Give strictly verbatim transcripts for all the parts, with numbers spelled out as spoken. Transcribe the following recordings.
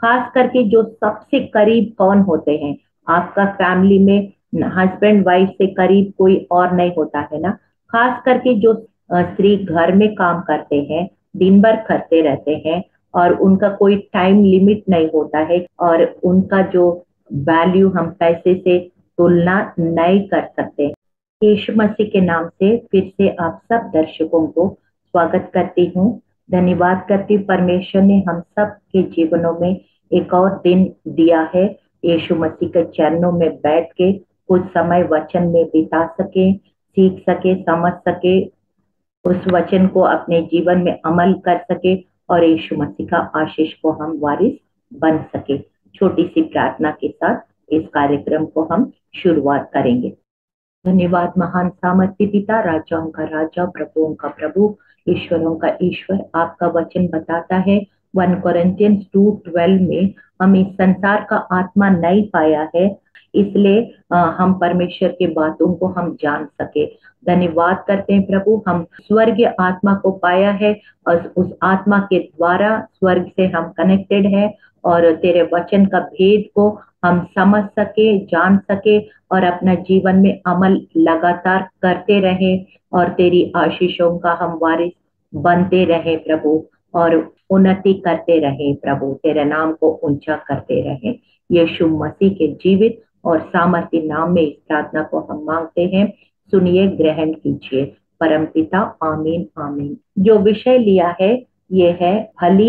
खास करके जो सबसे करीब कौन होते हैं? आपका फैमिली में हस्बैंड वाइफ से करीब कोई और नहीं होता है ना। खास करके जो अ, स्त्री घर में काम करते हैं, दिन भर करते रहते हैं, और उनका कोई टाइम लिमिट नहीं होता है, और उनका जो वैल्यू हम पैसे से तुलना नहीं कर सकते। यीशु मसीह के नाम से फिर से आप सब दर्शकों को स्वागत करती हूँ। धन्यवाद करती हूँ, परमेश्वर ने हम सब के जीवनों में एक और दिन दिया है। यीशु मसीह के चरणों में बैठ के कुछ समय वचन में बिता सके, सीख सके, समझ सके, उस वचन को अपने जीवन में अमल कर सके, और यीशु मसीह का आशीष को हम वारिस बन सके। छोटी सी प्रार्थना के साथ इस कार्यक्रम को हम शुरुआत करेंगे। धन्यवाद महान सामर्थ्य पिता, राजाओं का राजा, प्रभुओं का प्रभु, ईश्वरों का ईश्वर। आपका वचन बताता है वन कोरिन्थियंस टू ट्वेल्व में, हम इस संसार का आत्मा नहीं पाया है, इसलिए अ, हम परमेश्वर की बातों को हम जान सके। धन्यवाद करते हैं प्रभु, हम स्वर्गीय आत्मा को पाया है, और उस आत्मा के द्वारा स्वर्ग से हम कनेक्टेड है, और तेरे वचन का भेद को हम समझ सके, जान सके, और अपना जीवन में अमल लगातार करते रहे, और तेरी आशीषों का हम वारिस बनते रहे प्रभु, और उन्नति करते रहे प्रभु, तेरे नाम को ऊंचा करते रहे। यीशु मसीह के जीवित और सामर्थ्य नाम में इस प्रार्थना को हम मांगते हैं। सुनिए, ग्रहण कीजिए। परम पिता, आमीन आमीन। जो विषय लिया है ये है भली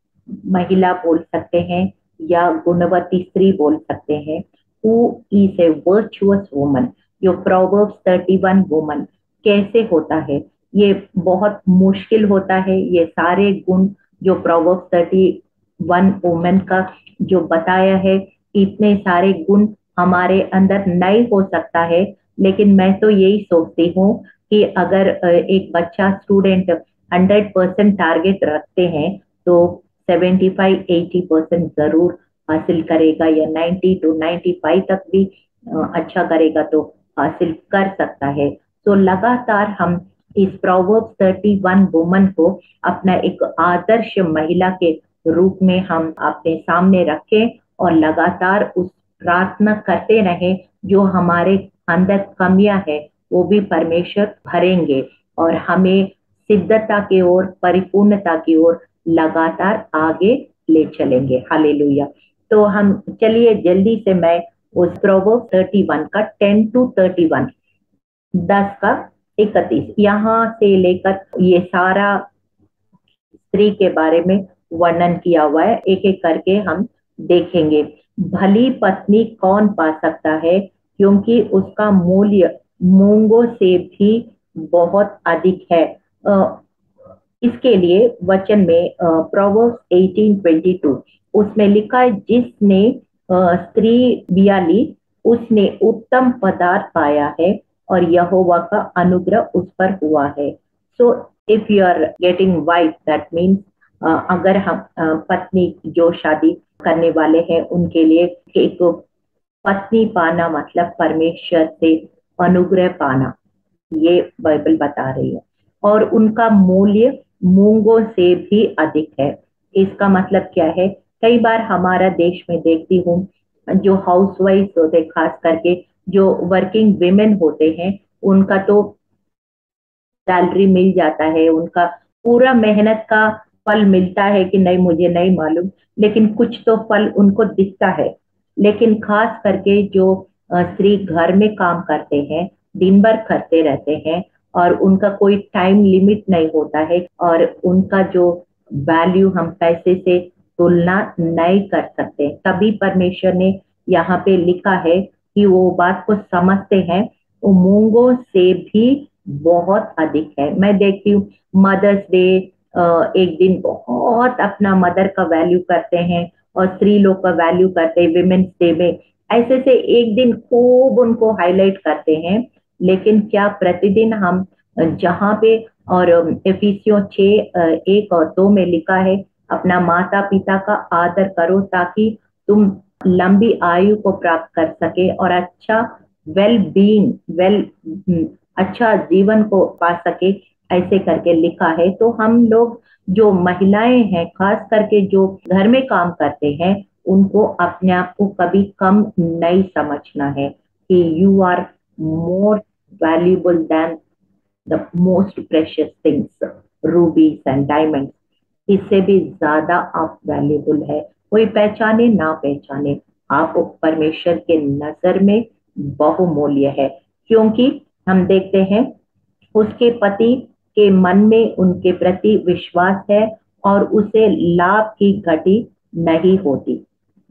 महिला बोल सकते हैं, या गुणवती स्त्री बोल सकते हैं। Who is a virtuous woman? जो Proverbs थर्टी वन woman कैसे होता है? ये बहुत मुश्किल होता है। ये सारे गुण जो Proverbs थर्टी वन woman का जो बताया है, इतने सारे गुण हमारे अंदर नहीं हो सकता है। लेकिन मैं तो यही सोचती हूँ कि अगर एक बच्चा स्टूडेंट हंड्रेड परसेंट टारगेट रखते हैं, तो सेवेंटी फाइव एटी परसेंट जरूर हासिल करेगा, या नाइन्टी टू नाइन्टी फाइव तक भी अच्छा करेगा तो हासिल कर सकता है। तो लगातार हम इस प्रोवर्ब्स थर्टी वन वुमन को अपना एक आदर्श महिला के रूप में हम अपने सामने रखें, और लगातार उस प्रार्थना करते रहें, जो हमारे अंदर कमियां है वो भी परमेश्वर भरेंगे, और हमें सिद्धता की ओर, परिपूर्णता की ओर लगातार आगे ले चलेंगे। हालेलुया। तो हम चलिए जल्दी से मैं उस प्रोवर्ब थर्टी वन का टेन टू थर्टी वन, दस का इकतीस, यहाँ से लेकर ये सारा स्त्री के बारे में वर्णन किया हुआ है। एक एक करके हम देखेंगे। भली पत्नी कौन पा सकता है, क्योंकि उसका मूल्य मूंगों से भी बहुत अधिक है। इसके लिए वचन में प्रोवर्ब्स एटीन ट्वेंटी टू उसमें लिखा है, जिसने स्त्री बिया ली उसने उत्तम पदार्थ पाया है, और यहोवा का अनुग्रह उस पर हुआ है। So if you are getting wife, that means अगर हम uh, पत्नी जो शादी करने वाले हैं उनके लिए एक पत्नी पाना मतलब परमेश्वर से अनुग्रह पाना, ये बाइबल बता रही है। और उनका मूल्य मूंगों से भी अधिक है। इसका मतलब क्या है? कई बार हमारा देश में देखती हूँ, जो हाउस वाइफ होते, खास करके जो वर्किंग विमेन होते हैं, उनका तो सैलरी मिल जाता है, उनका पूरा मेहनत का फल मिलता है कि नहीं मुझे नहीं मालूम, लेकिन कुछ तो फल उनको दिखता है। लेकिन खास करके जो स्त्री घर में काम करते हैं, दिन भर करते रहते हैं, और उनका कोई टाइम लिमिट नहीं होता है, और उनका जो वैल्यू हम पैसे से तुलना नहीं कर सकते। तभी परमेश्वर ने यहाँ पे लिखा है कि वो बात को समझते हैं, वो मूंगों से भी बहुत अधिक है। मैं देखती हूँ मदर्स डे एक दिन बहुत अपना मदर का वैल्यू करते हैं, और स्त्री लोग का वैल्यू करते हैं विमेन्स डे में। ऐसे से एक दिन खूब उनको हाईलाइट करते हैं। लेकिन क्या प्रतिदिन हम जहाँ पे, और एफिसियों छः एक और दो में लिखा है, अपना माता पिता का आदर करो ताकि तुम लंबी आयु को प्राप्त कर सके, और अच्छा वेल बीइंग वेल अच्छा जीवन को पा सके। ऐसे करके लिखा है। तो हम लोग जो महिलाएं हैं, खास करके जो घर में काम करते हैं, उनको अपने आप को कभी कम नहीं समझना है कि you are more valuable than the most precious things, rubies and diamonds. इससे भी ज्यादा आप वैल्यूएबल है। कोई पहचाने ना पहचाने, आप परमेश्वर के नजर में बहुमूल्य है। क्योंकि हम देखते हैं उसके पति के मन में उनके प्रति विश्वास है और उसे लाभ की घटी नहीं होती।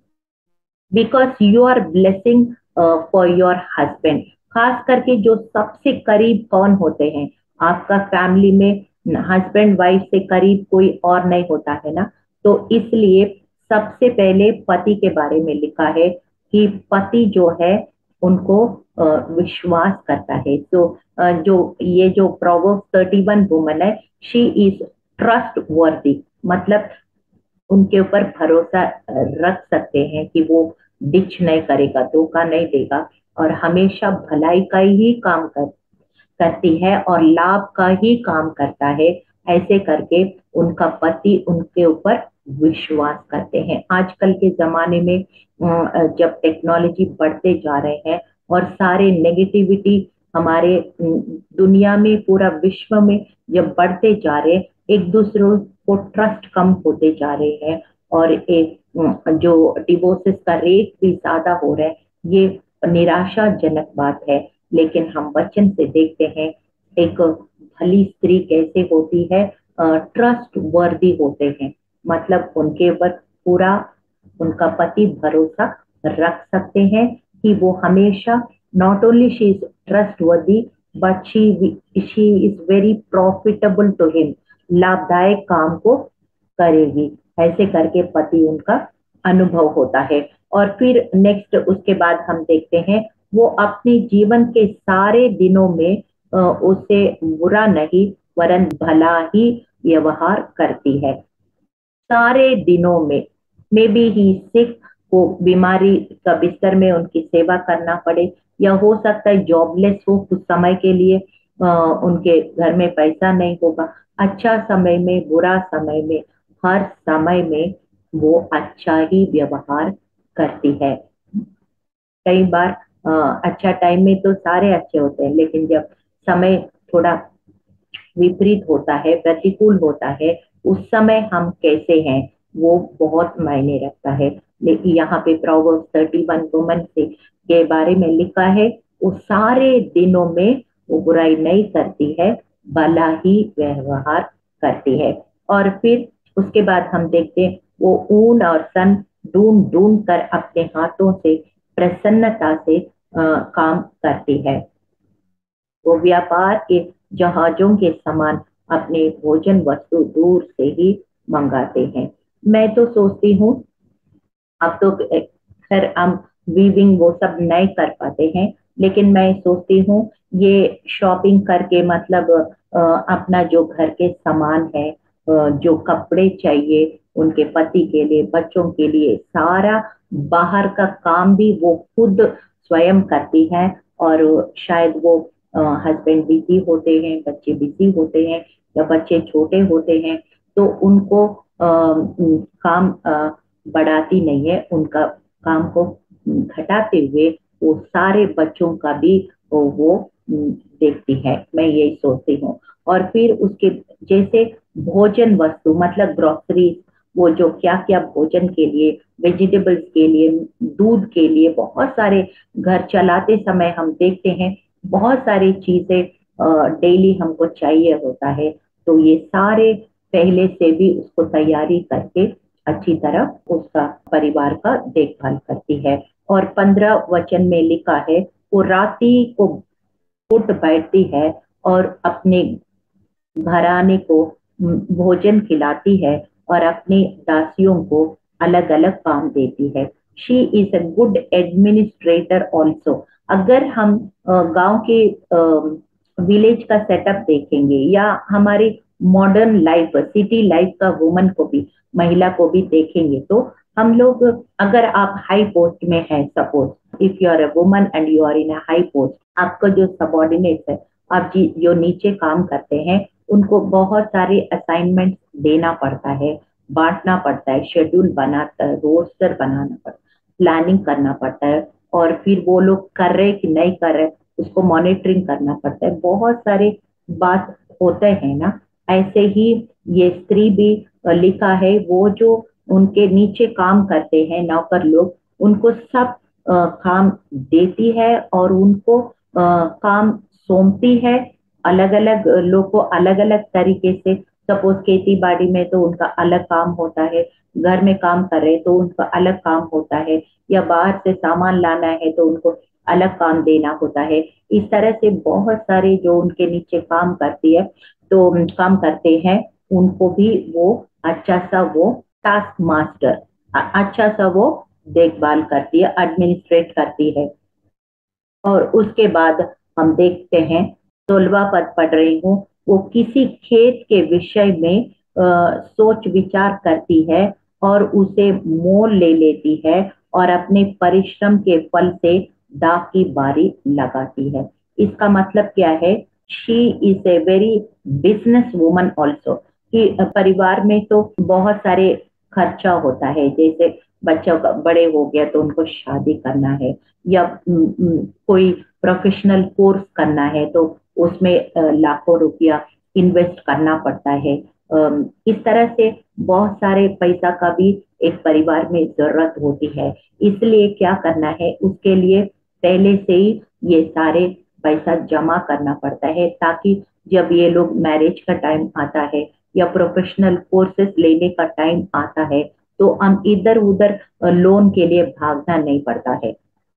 Because you are blessing for your husband. खास करके जो सबसे करीब कौन होते हैं आपका फैमिली में, हस्बैंड वाइफ से करीब कोई और नहीं होता है ना। तो इसलिए सबसे पहले पति के बारे में लिखा है कि पति जो है उनको uh, विश्वास करता है। तो uh, जो ये जो प्रोवर्ब्स थर्टी वन वुमन है, शी इज ट्रस्ट वर्दी, मतलब उनके ऊपर भरोसा रख सकते हैं कि वो डिच नहीं करेगा, धोखा नहीं देगा, और हमेशा भलाई का ही काम कर करती है और लाभ का ही काम करता है। ऐसे करके उनका पति उनके ऊपर विश्वास करते हैं। आजकल के जमाने में जब टेक्नोलॉजी बढ़ते जा रहे हैं और सारे नेगेटिविटी हमारे दुनिया में, पूरा विश्व में जब बढ़ते जा रहे हैं, एक दूसरे को ट्रस्ट कम होते जा रहे हैं और एक जो डिवोर्सेस का रेट भी ज्यादा हो रहा है, ये निराशाजनक बात है। लेकिन हम वचन से देखते हैं एक भली स्त्री कैसे होती है, ट्रस्ट वर्दी होते हैं, मतलब उनके ऊपर पूरा उनका पति भरोसा रख सकते हैं कि वो हमेशा, not only she is trustworthy but she she is very profitable to him, लाभदायक काम को करेगी। ऐसे करके पति उनका अनुभव होता है। और फिर नेक्स्ट उसके बाद हम देखते हैं वो अपने जीवन के सारे दिनों में उसे बुरा नहीं वरन भला ही व्यवहार करती है। सारे दिनों में, मे बी ही सिक, वो बीमारी का बिस्तर में उनकी सेवा करना पड़े, या हो सकता है जॉबलेस हो कुछ समय के लिए, आ, उनके घर में पैसा नहीं होगा। अच्छा समय में, बुरा समय में, हर समय में वो अच्छा ही व्यवहार करती है। कई बार आ, अच्छा टाइम में तो सारे अच्छे होते हैं, लेकिन जब समय थोड़ा विपरीत होता है, प्रतिकूल होता है, उस समय हम कैसे हैं वो बहुत मायने रखता है। लेकिन यहाँ पे प्रोवर्ब्स थर्टी वन वुमन से के बारे में लिखा है, वो सारे दिनों में वो बुराई नहीं करती है, भला ही व्यवहार करती है। और फिर उसके बाद हम देखते हैं वो ऊन और सन ढूंढ ढूंढ कर अपने हाथों से प्रसन्नता से आ, काम करती है। वो व्यापार के जहाजों के समान अपने भोजन वस्तु दूर से ही मंगाते हैं। मैं तो सोचती हूँ, अब तो खैर हम वीविंग वो सब नहीं कर पाते हैं, लेकिन मैं सोचती हूँ ये शॉपिंग करके, मतलब अ, अपना जो घर के सामान है, अ, जो कपड़े चाहिए उनके पति के लिए, बच्चों के लिए, सारा बाहर का काम भी वो खुद स्वयं करती है। और शायद वो हस्बैंड बिजी होते हैं, बच्चे बिजी होते हैं, या बच्चे छोटे होते हैं, तो उनको आ, काम आ, बढ़ाती नहीं है, उनका काम को घटाते हुए वो सारे बच्चों का भी वो, वो देखती है। मैं यही सोचती हूँ। और फिर उसके जैसे भोजन वस्तु, मतलब ग्रोसरी, वो जो क्या क्या भोजन के लिए, वेजिटेबल्स के लिए, दूध के लिए, बहुत सारे घर चलाते समय हम देखते हैं बहुत सारी चीजें डेली हमको चाहिए होता है। तो ये सारे पहले से भी उसको तैयारी करके अच्छी तरह उसका परिवार का देखभाल करती है। और पंद्रह वचन में लिखा है, वो राती को उठ बैठती है और अपने घराने को भोजन खिलाती है और अपनी दासियों को अलग अलग काम देती है। She is a good administrator also. अगर हम गांव के विलेज का सेटअप देखेंगे, या हमारी मॉडर्न लाइफ, सिटी लाइफ का वुमन को भी, महिला को भी देखेंगे, तो हम लोग, अगर आप हाई पोस्ट में हैं, suppose if you are a woman and you are in a high post, आपका जो सबॉर्डिनेट है, आप जी जो नीचे काम करते हैं, उनको बहुत सारे असाइनमेंट देना पड़ता है, बांटना पड़ता है, शेड्यूल बनाता है, रोस्टर बनाना पड़ता है, प्लानिंग करना पड़ता है, और फिर वो लोग कर रहे कि नहीं कर रहे उसको मॉनिटरिंग करना पड़ता है। बहुत सारे बात होते हैं ना। ऐसे ही ये स्त्री भी अ, लिखा है, वो जो उनके नीचे काम करते हैं नौकर लोग, उनको सब अ, काम देती है और उनको अ, काम सौंपती है। अलग अलग लोग को अलग अलग तरीके से, सपोज खेती बाड़ी में तो उनका अलग काम होता है, घर में काम कर रहे तो उनका अलग काम होता है, या बाहर से सामान लाना है तो उनको अलग काम देना होता है। इस तरह से बहुत सारे जो उनके नीचे काम करती है तो काम करते हैं, उनको भी वो अच्छा सा वो टास्क मास्टर, अच्छा सा वो देखभाल करती है, एडमिनिस्ट्रेट करती है। और उसके बाद हम देखते हैं, सोलवा पद पढ़ रही हूँ, वो किसी खेत के विषय में आ, सोच विचार करती है और उसे मोल ले लेती है और अपने परिश्रम के फल से दाख की बारी लगाती है। इसका मतलब क्या है? She is a very business woman also, कि परिवार में तो बहुत सारे खर्चा होता है, जैसे बच्चों का बड़े हो गया तो उनको शादी करना है, या म, म, कोई प्रोफेशनल कोर्स करना है तो उसमें अ, लाखों रुपया इन्वेस्ट करना पड़ता है। अम, इस तरह से बहुत सारे पैसा का भी एक परिवार में जरूरत होती है। इसलिए क्या करना है, उसके लिए पहले से ही ये सारे पैसा जमा करना पड़ता है, ताकि जब ये लोग मैरिज का टाइम आता है या प्रोफेशनल कोर्सेस लेने का टाइम आता है तो हम इधर उधर लोन के लिए भागना नहीं पड़ता है।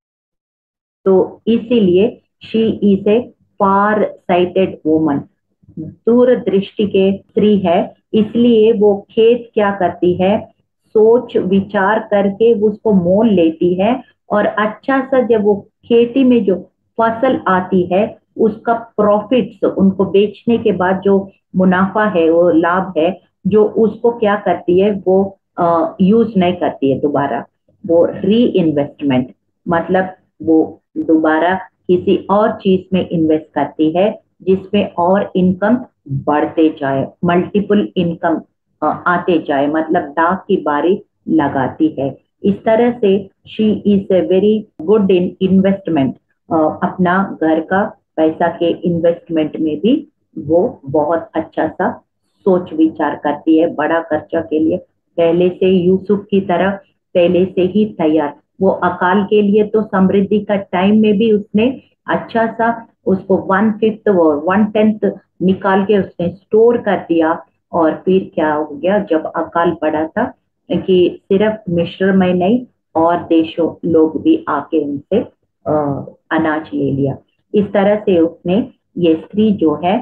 तो इसीलिए she is a far sighted woman, दूरदृष्टि के स्त्री है। इसलिए वो खेत क्या करती है, सोच विचार करके वो उसको मोल लेती है, और अच्छा सा जब वो खेती में जो फसल आती है उसका प्रॉफिट्स, उनको बेचने के बाद जो मुनाफा है, वो लाभ है, जो उसको क्या करती है, वो यूज नहीं करती है दोबारा, वो री इन्वेस्टमेंट, मतलब वो दोबारा किसी और चीज में इन्वेस्ट करती है जिसमें और इनकम बढ़ते जाए, मल्टीपल इनकम आते जाए, मतलब दाग की बारी लगाती है। इस तरह से she is a very good in investment, अपना घर का पैसा के इन्वेस्टमेंट में भी वो बहुत अच्छा सा सोच विचार करती है, बड़ा खर्चा के लिए पहले से यूसुफ की तरह पहले से ही तैयार। वो अकाल के लिए तो समृद्धि का टाइम में भी उसने अच्छा सा उसको वन फिफ्थ और वन टेंथ निकाल के उसने स्टोर कर दिया। और फिर क्या हो गया, जब अकाल पड़ा था कि सिर्फ मिस्र में नहीं और देशों लोग भी आके उनसे अ, अनाज ले लिया। इस तरह से उसने, ये स्त्री जो है,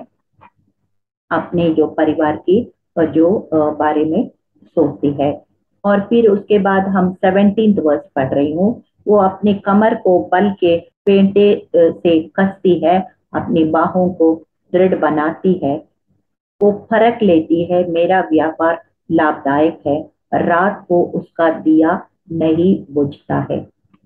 अपने जो परिवार की अ, जो अ, बारे में सोचती है। और फिर उसके बाद हम सेवनटीन्थ वर्स पढ़ रही हूँ, वो अपने कमर को बल के पेंटे अ, से कसती है, अपनी बाहों को दृढ़ बनाती है, वो फर्क लेती है, मेरा व्यापार लाभदायक है, रात को उसका दिया नहीं बुझता है,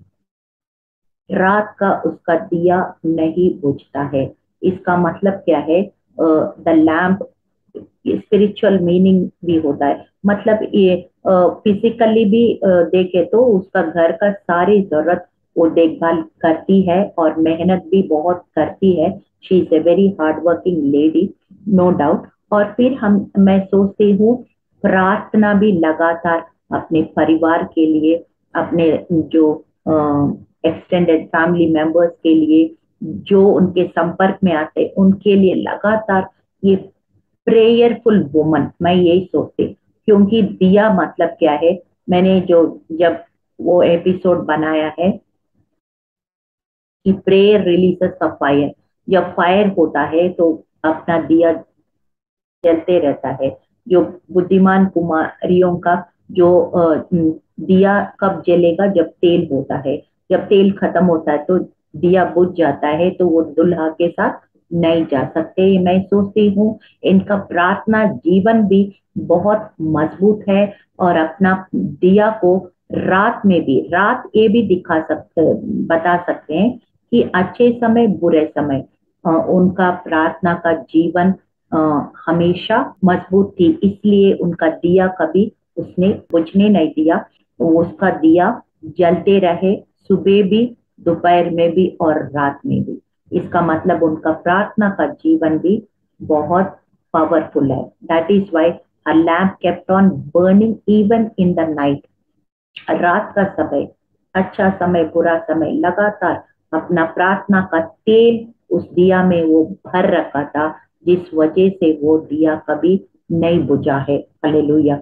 रात का उसका दिया नहीं बुझता है। इसका मतलब क्या है? द लैम्प स्पिरिचुअल मीनिंग भी होता है, मतलब ये फिजिकली भी uh, देखे तो उसका घर का सारी जरूरत वो देखभाल करती है और मेहनत भी बहुत करती है। She is a very hard working lady, no doubt. और फिर हम मैं सोचती हूँ, प्रार्थना भी लगातार अपने परिवार के लिए, अपने जो एक्सटेंडेड फैमिली मेंबर्स के लिए, जो उनके संपर्क में आते उनके लिए लगातार ये प्रेयरफुल वुमन, मैं यही सोचती। क्योंकि दिया मतलब क्या है, मैंने जो जब वो एपिसोड बनाया है कि प्रेयर रिलीजेस द फायर, जब फायर होता है तो अपना दिया जलते रहता है। जो बुद्धिमान कुमारियों का जो दिया कब जलेगा, जब तेल होता है, जब तेल खत्म होता है तो दिया बुझ जाता है, तो वो दुल्हा के साथ नहीं जा सकते। मैं सोचती हूँ इनका प्रार्थना जीवन भी बहुत मजबूत है, और अपना दिया को रात में भी, रात ये भी दिखा सकते, बता सकते हैं कि अच्छे समय बुरे समय उनका प्रार्थना का जीवन आ, हमेशा मजबूत थी, इसलिए उनका दिया कभी उसने बुझने नहीं दिया। वो उसका दिया जलते रहे, सुबह भी, दोपहर में भी और रात में भी। इसका मतलब उनका प्रार्थना का जीवन भी बहुत पावरफुल है। That is why a lamp kept on burning even in the night। रात का समय, अच्छा समय, बुरा समय, लगातार अपना प्रार्थना का तेल उस दिया में वो भर रखा था, जिस वजह से वो दिया कभी नहीं बुझा है। हालेलुया।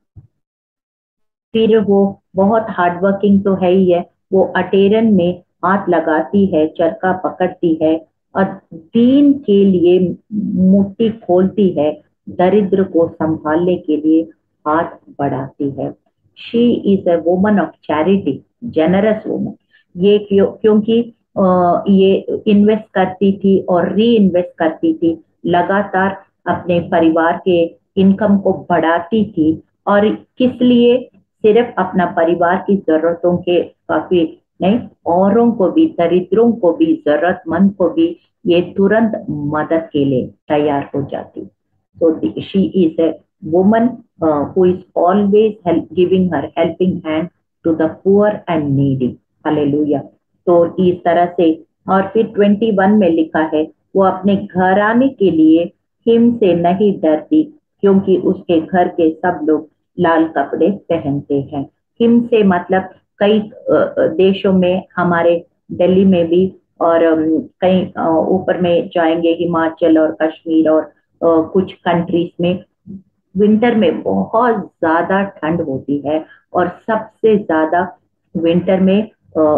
फिर वो बहुत हार्ड वर्किंग तो है ही है। वो अटेरन में हाथ लगाती है, चरखा पकड़ती है और दीन के लिए मुट्ठी खोलती है, दरिद्र को संभालने के लिए हाथ बढ़ाती है। She is a woman of charity, generous woman. ये क्यों? क्योंकि अ, ये इन्वेस्ट करती थी और री इन्वेस्ट करती थी, लगातार अपने परिवार के इनकम को बढ़ाती थी। और किस लिए? सिर्फ अपना परिवार की जरूरतों के काफी नहीं, औरों को भी, दरिद्रों को भी, जरूरतमंद को भी ये तुरंत मदद के लिए तैयार हो जाती। So the, she is a woman uh, who is always help, giving her helping hand to the poor and needy। Hallelujah. तो इस तरह से, और फिर ट्वेंटी वन में लिखा है, वो अपने घराने के लिए हिम से नहीं डरती, क्योंकि उसके घर के सब लोग लाल कपड़े पहनते हैं। हिम से मतलब कई देशों में, हमारे दिल्ली में भी, और कई ऊपर में जाएंगे, हिमाचल और कश्मीर और Uh, कुछ कंट्रीज में विंटर में बहुत ज्यादा ठंड होती है। और सबसे ज्यादा विंटर में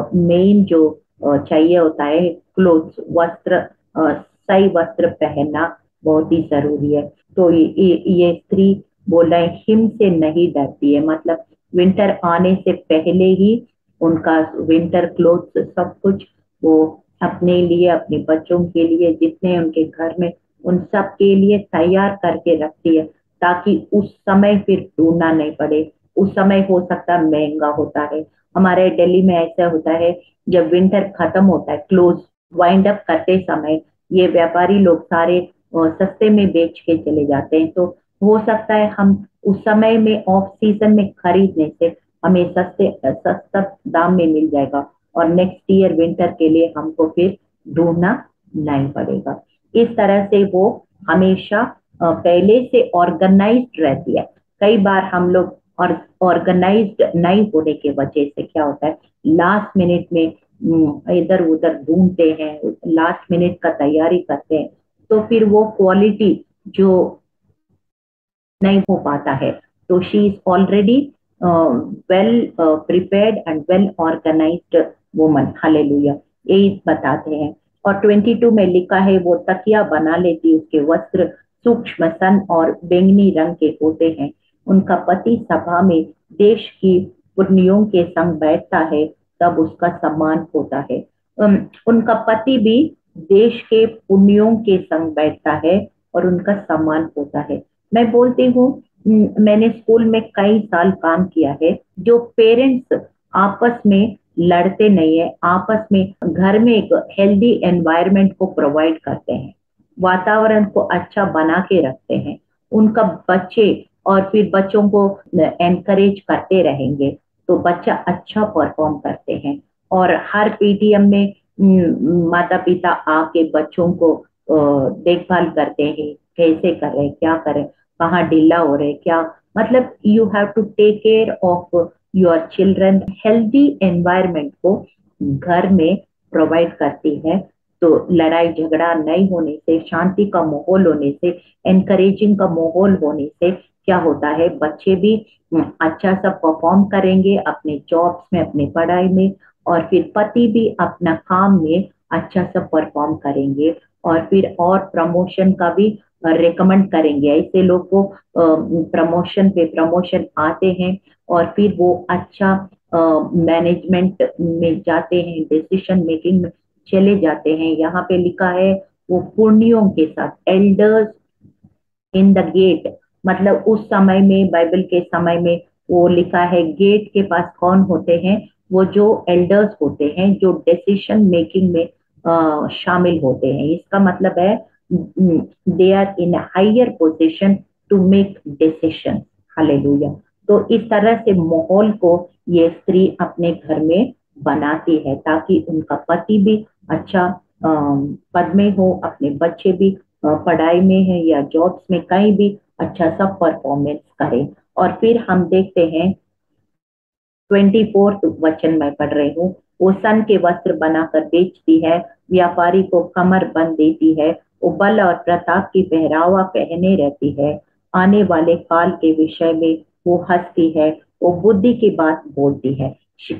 मेन uh, जो uh, चाहिए होता है, क्लोथ्स, वस्त्र, uh, सही वस्त्र पहनना बहुत ही जरूरी है। तो ये ये, ये स्त्री बोल रहे हैं हिम से नहीं डरती है, मतलब विंटर आने से पहले ही उनका विंटर क्लोथ्स सब कुछ वो अपने लिए, अपने बच्चों के लिए, जितने उनके घर में, उन सब के लिए तैयार करके रखती है, ताकि उस समय फिर ढूंढना नहीं पड़े। उस समय हो सकता है महंगा होता है। हमारे दिल्ली में ऐसा होता है, जब विंटर खत्म होता है, क्लोज वाइंड अप करते समय ये व्यापारी लोग सारे सस्ते में बेच के चले जाते हैं। तो हो सकता है हम उस समय में, ऑफ सीजन में खरीदने से हमें सस्ते सस्ता दाम में मिल जाएगा, और नेक्स्ट ईयर विंटर के लिए हमको फिर ढूंढना नहीं पड़ेगा। इस तरह से वो हमेशा पहले से ऑर्गेनाइज्ड रहती है। कई बार हम लोग और ऑर्गेनाइज्ड नहीं होने के वजह से क्या होता है, लास्ट मिनट में इधर उधर ढूंढते हैं, लास्ट मिनट का तैयारी करते हैं, तो फिर वो क्वालिटी जो नहीं हो पाता है। तो she is already well prepared and well organised woman. Hallelujah. यही बताते हैं। और ट्वेंटी टू में लिखा है, वो तकिया बना लेती, उसके वस्त्र सूक्ष्म सन और बैंगनी रंग के होते हैं। उनका पति सभा में देश की पुण्यों के संग बैठता है, तब उसका सम्मान होता है। um, उनका पति भी देश के पुण्यों के संग बैठता है और उनका सम्मान होता है। मैं बोलती हूँ, मैंने स्कूल में कई साल काम किया है, जो पेरेंट्स आपस में लड़ते नहीं है, आपस में घर में एक हेल्दी एनवायरनमेंट को प्रोवाइड करते हैं, वातावरण को अच्छा बना के रखते हैं, उनका बच्चे, और फिर बच्चों को एनकरेज करते रहेंगे तो बच्चा अच्छा परफॉर्म करते हैं। और हर पीटीएम में माता पिता आके बच्चों को देखभाल करते हैं, कैसे कर रहे, क्या करें, कहाँ ढीला हो रहे, क्या, मतलब you have to take care of your children. Healthy environment को घर में प्रोवाइड करती है। तो लड़ाई झगड़ा नहीं होने से, शांति का माहौल होने से, एनकरेजिंग का माहौल होने से क्या होता है, बच्चे भी अच्छा सा परफॉर्म करेंगे अपने जॉब्स में, अपने पढ़ाई में, और फिर पति भी अपना काम में अच्छा सा परफॉर्म करेंगे, और फिर और प्रमोशन का भी रिकमेंड करेंगे। ऐसे लोग को प्रमोशन पे प्रमोशन आते हैं और फिर वो अच्छा मैनेजमेंट में जाते हैं, डिसीजन मेकिंग में चले जाते हैं। यहाँ पे लिखा है, वो पुण्यों के साथ, एल्डर्स इन द गेट, मतलब उस समय में, बाइबल के समय में वो लिखा है, गेट के पास कौन होते हैं, वो जो एल्डर्स होते हैं, जो डिसीजन मेकिंग में आ, शामिल होते हैं। इसका मतलब है they are in higher position to make decision. Hallelujah. तो इस तरह से माहौल को ये स्त्री अपने घर में बनाती है ताकि उनका पति भी अच्छा पद में हो, अपने बच्चे भी पढ़ाई में है या जॉब्स में कहीं भी अच्छा सा परफॉर्मेंस करे। और फिर हम देखते हैं ट्वेंटी फोर्थ वचन में पढ़ रही हूँ, वो सन के वस्त्र बनाकर बेचती है, व्यापारी को कमर बंद देती है, वो बल और प्रताप की पहरावा पहने रहती है, आने वाले काल के विषय में वो हंसती है, वो बुद्धि की बात बोलती है।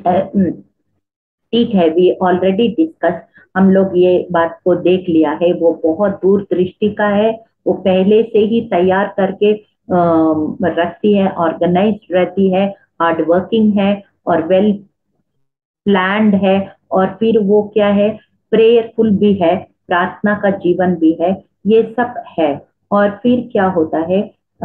ठीक है, वी ऑलरेडी डिस्कस, हम लोग ये बात को देख लिया है, वो बहुत दूर दृष्टि का है, वो पहले से ही तैयार करके रखती है, ऑर्गेनाइज रहती है, हार्ड वर्किंग है और वेल प्लान्ड है। और फिर वो क्या है, प्रेयरफुल भी है, प्रार्थना का जीवन भी है, ये सब है। और फिर क्या होता है,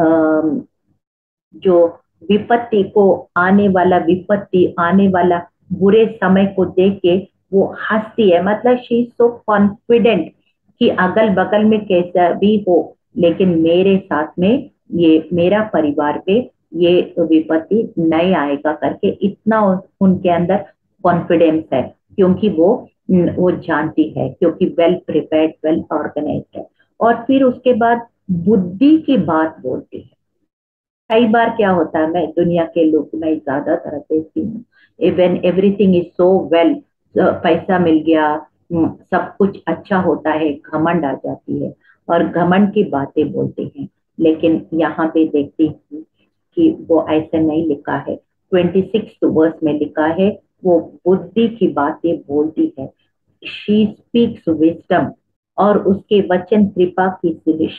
जो विपत्ति को, आने वाला विपत्ति, आने वाला बुरे समय को देख के वो हंसती है। मतलब शी इज सो कॉन्फिडेंट कि अगल बगल में कैसा भी हो, लेकिन मेरे साथ में, ये मेरा परिवार पे ये विपत्ति नहीं आएगा करके, इतना उनके अंदर कॉन्फिडेंस है, क्योंकि वो वो जानती है, क्योंकि वेल प्रिपेयर्ड, वेल ऑर्गेनाइज्ड है। और फिर उसके बाद बुद्धि की बात बोलती है। कई बार क्या होता है, मैं दुनिया के लोग मैं ज्यादातर देखती हूँ, even everything is so well, पैसा मिल गया, सब कुछ अच्छा होता है, घमंड आ जाती है और घमंड की बातें बोलते हैं। लेकिन यहाँ पे देखती हूँ कि वो ऐसे नहीं लिखा है। ट्वेंटी सिक्स वर्स में लिखा है, वो बुद्धि की बातें बोलती है, शी स्पीक्स विजडम, और उसके वचन कृपा की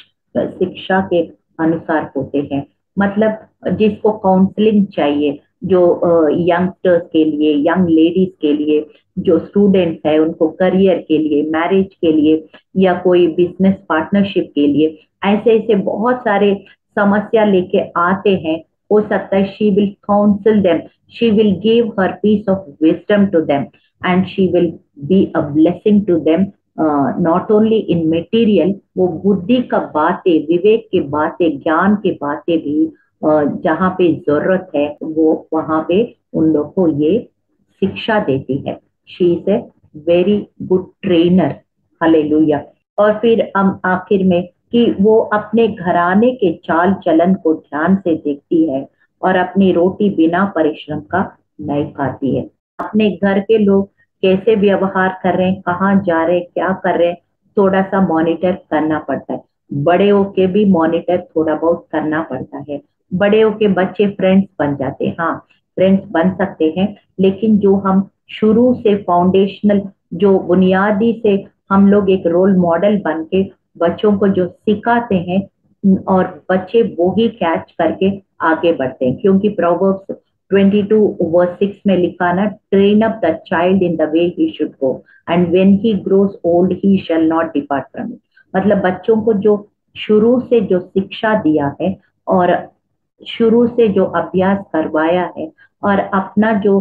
शिक्षा के अनुसार होते हैं। मतलब जिसको काउंसलिंग चाहिए, जो यंगस्टर्स के लिए, यंग लेडीज के लिए, जो स्टूडेंट्स है उनको करियर के लिए, मैरिज के लिए, या कोई बिजनेस पार्टनरशिप के लिए, ऐसे ऐसे बहुत सारे समस्या लेके आते हैं। हो सकता है she will counsel them, she will give her piece of wisdom to them, and she will be a blessing to them, not only in material. वो बुद्धि का बातें, विवेक की बातें, ज्ञान की बातें भी uh, जहाँ पे जरूरत है वो वहां पे उन लोग को ये शिक्षा देती है। She is a very good trainer. Hallelujah. और फिर हम आखिर में कि वो अपने घराने के चाल चलन को ध्यान से देखती है और अपनी रोटी बिना परिश्रम का नहीं खाती है। अपने घर के लोग कैसे व्यवहार कर रहे हैं, कहाँ जा रहे हैं, क्या कर रहे हैं, थोड़ा सा मॉनिटर करना पड़ता है। बड़े होके भी मॉनिटर थोड़ा बहुत करना पड़ता है। बड़े होके बच्चे फ्रेंड्स बन जाते हैं, हाँ फ्रेंड्स बन सकते हैं, लेकिन जो हम शुरू से फाउंडेशनल, जो बुनियादी से हम लोग एक रोल मॉडल बन के बच्चों को जो सिखाते हैं, और बच्चे वो ही कैच करके आगे बढ़ते हैं। क्योंकि proverbs twenty two verse six में लिखा ना, train up the child in the way he should go and when he grows old he shall not depart from it. मतलब बच्चों को जो शुरू से जो शिक्षा दिया है और शुरू से जो अभ्यास करवाया है और अपना जो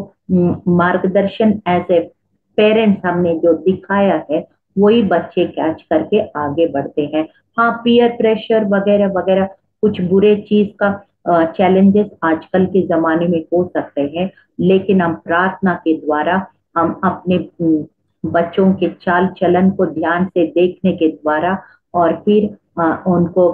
मार्गदर्शन एज ए पेरेंट्स हमने जो दिखाया है, वही बच्चे कैच करके आगे बढ़ते हैं। हाँ, पीयर प्रेशर वगैरह वगैरह कुछ बुरे चीज का चैलेंजेस आजकल के जमाने में हो सकते हैं, लेकिन हम प्रार्थना के द्वारा, हम अपने बच्चों के चाल चलन को ध्यान से देखने के द्वारा, और फिर आ, उनको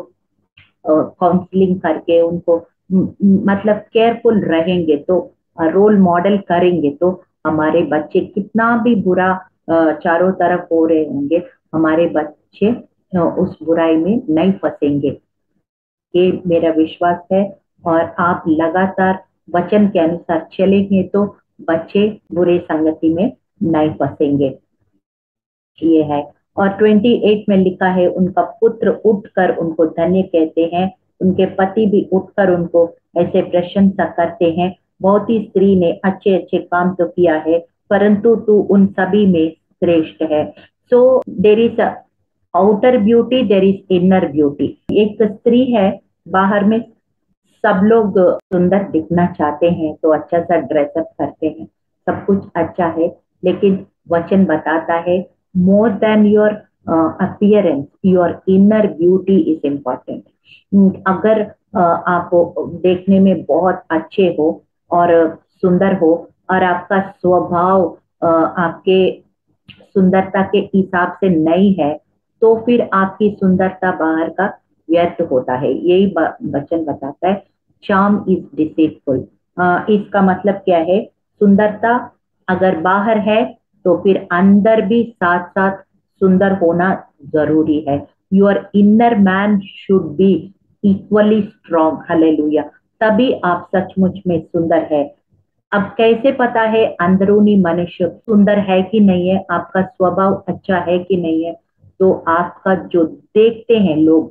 काउंसलिंग करके, उनको मतलब केयरफुल रहेंगे, तो रोल मॉडल करेंगे, तो हमारे बच्चे कितना भी बुरा चारों तरफ हो रहे होंगे, हमारे बच्चे उस बुराई में नहीं फंसेंगे। ये मेरा विश्वास है। और आप लगातार वचन के अनुसार चलेंगे तो बच्चे बुरे संगति में नहीं फंसेंगे। ये है। और अट्ठाईस में लिखा है, उनका पुत्र उठकर उनको धन्य कहते हैं, उनके पति भी उठकर उनको ऐसे प्रशंसा करते हैं। बहुत ही स्त्री ने अच्छे अच्छे काम तो किया है, परंतु तू उन सभी में श्रेष्ठ है। So there is outer beauty, there is inner beauty. एक स्त्री है, बाहर में सब लोग सुंदर दिखना चाहते हैं तो अच्छा सा ड्रेसअप करते हैं, सब कुछ अच्छा है, लेकिन वचन बताता है more than your appearance, your inner beauty is important. अगर uh, आप देखने में बहुत अच्छे हो और सुंदर हो और आपका स्वभाव uh, आपके सुंदरता के हिसाब से नहीं है, तो फिर आपकी सुंदरता बाहर का व्यर्थ होता है। यही वचन बताता है, चार्म इज डिसीटफुल। इसका मतलब क्या है? सुंदरता अगर बाहर है तो फिर अंदर भी साथ साथ सुंदर होना जरूरी है। Your inner man should be equally strong. Hallelujah. तभी आप सचमुच में सुंदर है। अब कैसे पता है अंदरूनी मनुष्य सुंदर है कि नहीं है, आपका स्वभाव अच्छा है कि नहीं है? तो आपका जो देखते हैं लोग,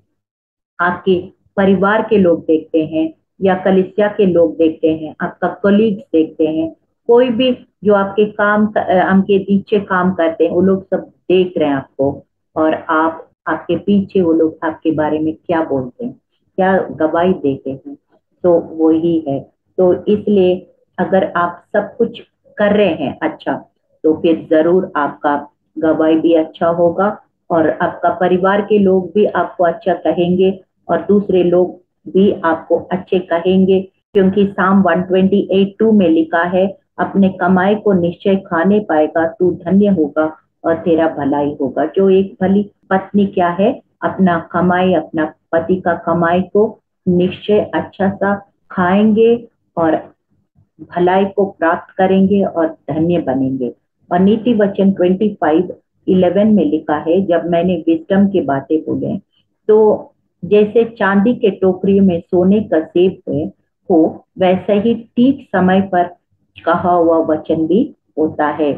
आपके परिवार के लोग देखते हैं या कलिसिया के लोग देखते हैं, आपका कलीग्स देखते हैं, कोई भी जो आपके काम आपके पीछे काम करते हैं, वो लोग सब देख रहे हैं आपको, और आप आपके पीछे वो लोग आपके बारे में क्या बोलते हैं, क्या गवाही देते हैं, तो वही है। तो इसलिए अगर आप सब कुछ कर रहे हैं अच्छा, तो फिर जरूर आपका गवाही भी अच्छा होगा और आपका परिवार के लोग भी आपको अच्छा कहेंगे और दूसरे लोग भी आपको अच्छे कहेंगे, क्योंकि साम वन ट्वेंटी एट टू में लिखा है, अपने कमाई को निश्चय खाने पाएगा, तू धन्य होगा और तेरा भलाई होगा। जो एक भली पत्नी क्या है, अपना कमाई, अपना पति का कमाई को निश्चय अच्छा सा खाएंगे और भलाई को प्राप्त करेंगे और धन्य बनेंगे। और नीति वचन ट्वेंटी फाइव इलेवन में लिखा है, जब मैंने विजडम की बातें बोले, तो जैसे चांदी के टोकरी में सोने का सेब है हो, वैसे ही ठीक समय पर कहा हुआ वचन भी होता है।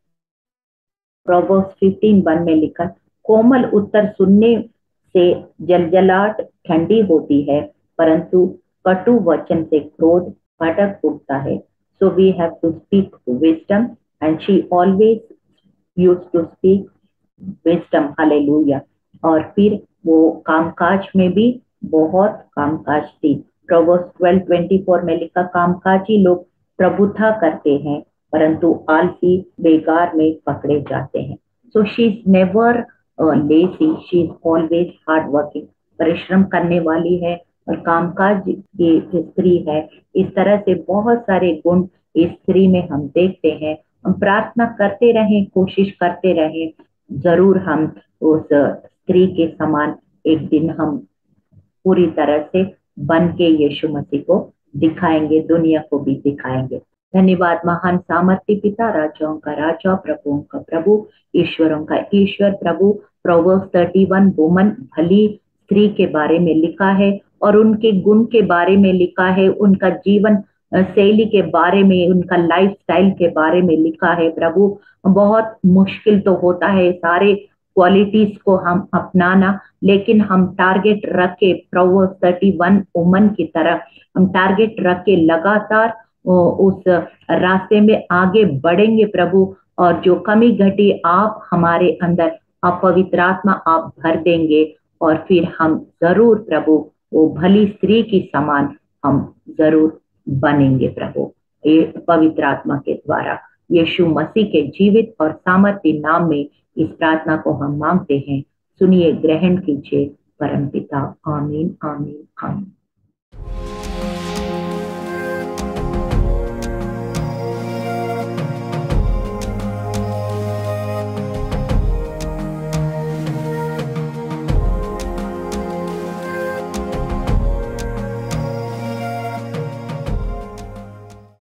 प्रोवर्ब्स फिफ्टीन वन में लिखा, कोमल उत्तर सुनने से जलजलाहट ठंडी होती है, परंतु कटु वचन से क्रोध भड़क उठता है। So we have to speak wisdom, and she always used to speak wisdom. Hallelujah. और फिर वो कामकाज में भी बहुत कामकाज थी। प्रोवर्ब्स ट्वेल्व ट्वेंटी फोर में लिखा, कामकाजी लोग प्रभुता करते हैं, परंतु आलसी बेकार में पकड़े जाते हैं। So she is never lazy, she is always hard working. परिश्रम करने वाली है और कामकाज की स्त्री है। इस तरह से बहुत सारे गुण इस स्त्री में हम देखते हैं। हम प्रार्थना करते रहें, कोशिश करते रहें, जरूर हम उस स्त्री के समान एक दिन हम पूरी तरह से बन के यीशु मसीह को दिखाएंगे, दुनिया को भी दिखाएंगे। धन्यवाद महान सामर्थ्य पिता, राजाओं का राजा, प्रभुओं का प्रभु, ईश्वरों का ईश्वर प्रभु। प्रोवर्ब्स थर्टी वन वुमन, भली स्त्री के बारे में लिखा है और उनके गुण के बारे में लिखा है, उनका जीवन शैली के बारे में, उनका लाइफ स्टाइल के बारे में लिखा है। प्रभु, बहुत मुश्किल तो होता है सारे क्वालिटीज को हम अपनाना, लेकिन हम टारगेट रख के प्रोवर्ब्स थर्टी वन वुमन की तरह हम टारगेट रख के लगातार उस रास्ते में आगे बढ़ेंगे प्रभु। और जो कमी घटी आप हमारे अंदर, आप पवित्र आत्मा आप भर देंगे और फिर हम जरूर प्रभु वो भली स्त्री की समान हम जरूर बनेंगे प्रभु, ये पवित्र आत्मा के द्वारा। यीशु मसीह के जीवित और सामर्थ्य नाम में इस प्रार्थना को हम मांगते हैं। सुनिए, ग्रहण कीजिए परम पिता। आमीन आमीन आमीन।